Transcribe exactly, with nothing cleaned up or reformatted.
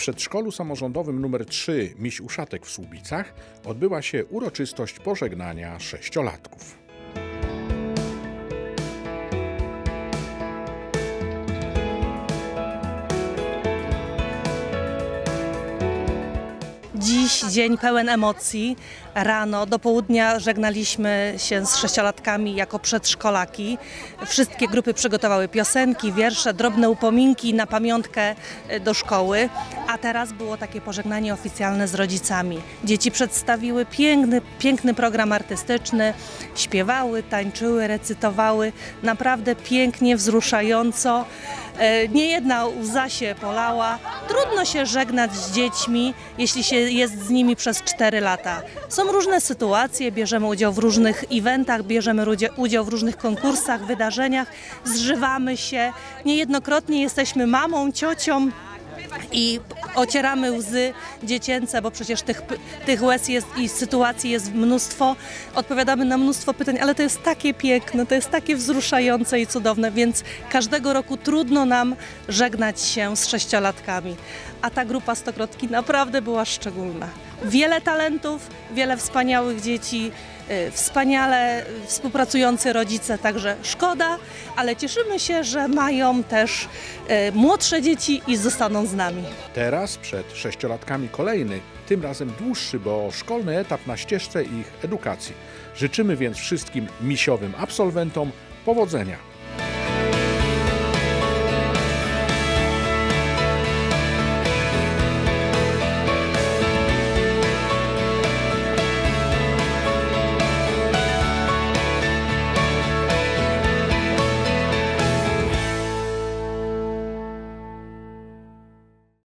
przedszkolu samorządowym nr trzy Miś Uszatek w Słubicach odbyła się uroczystość pożegnania sześciolatków. Dziś dzień pełen emocji. Rano do południa żegnaliśmy się z sześciolatkami jako przedszkolaki. Wszystkie grupy przygotowały piosenki, wiersze, drobne upominki na pamiątkę do szkoły. A teraz było takie pożegnanie oficjalne z rodzicami. Dzieci przedstawiły piękny, piękny program artystyczny. Śpiewały, tańczyły, recytowały. Naprawdę pięknie, wzruszająco. Nie jedna łza się polała. Trudno się żegnać z dziećmi, jeśli się jest z nimi przez cztery lata. Są różne sytuacje, bierzemy udział w różnych eventach, bierzemy udział w różnych konkursach, wydarzeniach, zżywamy się. Niejednokrotnie jesteśmy mamą, ciocią i ocieramy łzy dziecięce, bo przecież tych, tych łez jest i sytuacji jest mnóstwo. Odpowiadamy na mnóstwo pytań, ale to jest takie piękne, to jest takie wzruszające i cudowne, więc każdego roku trudno nam żegnać się z sześciolatkami. A ta grupa Stokrotki naprawdę była szczególna. Wiele talentów, wiele wspaniałych dzieci, wspaniale współpracujący rodzice, także szkoda, ale cieszymy się, że mają też młodsze dzieci i zostaną z nami. Teraz przed sześciolatkami kolejny, tym razem dłuższy, bo szkolny etap na ścieżce ich edukacji. Życzymy więc wszystkim misiowym absolwentom powodzenia.